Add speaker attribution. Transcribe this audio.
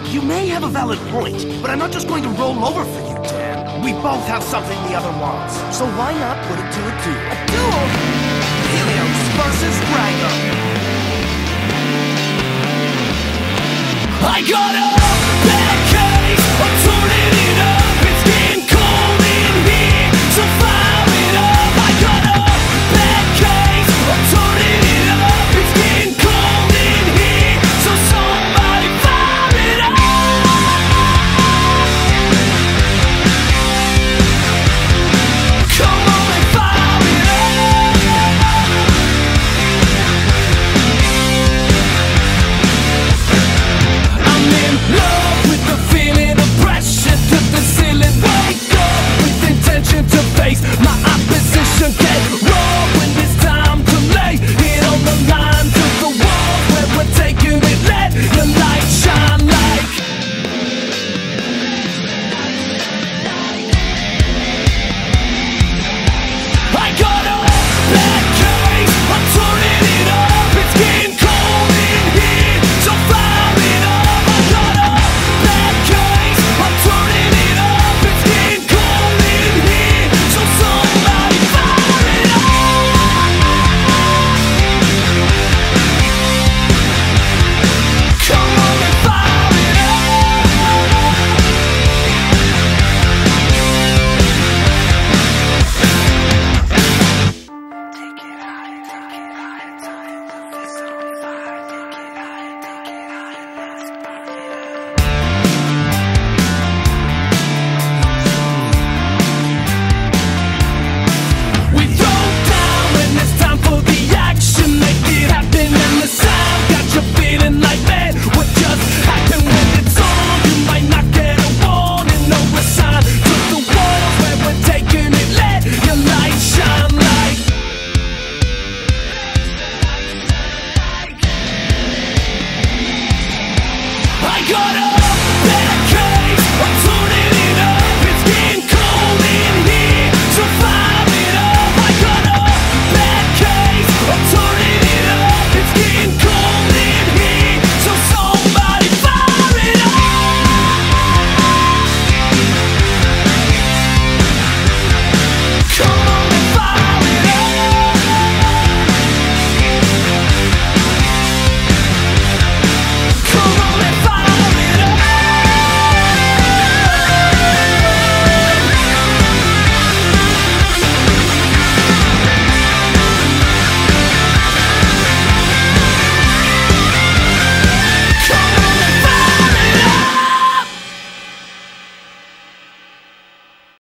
Speaker 1: You may have a valid point, but I'm not just going to roll over for you, Dan. We both have something the other wants, so why not put it to a duel? A duel? Helios versus Drago.
Speaker 2: I got a bad case, I'm turning it up. It's getting cold in here, so fire it up. I got a bad case, I'm turning it up. It's getting cold in here, so somebody fire it up. Come on and fire it up. I'm in love with the feeling of pressure to the ceiling. Wake up with intention to face my opposition. Get raw when it's time to lay it on the line to the wall where we're taking it. Let the light shine like I got a bad case, I'm turning it up. It's getting cold in here, so fire it up. I got a bad case, I'm turning it up. It's getting cold in here, so somebody fire it up. Come on and fire it We throw down when it's time for the action. Make it happen and the sound got you feeling like, man, what just happened? When it's on, you might not get a warning. No, a sign to the walls where we're taking it. Let your light shine like I got a